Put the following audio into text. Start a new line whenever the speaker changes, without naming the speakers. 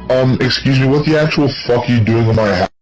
Excuse me, what the actual fuck are you doing in my house?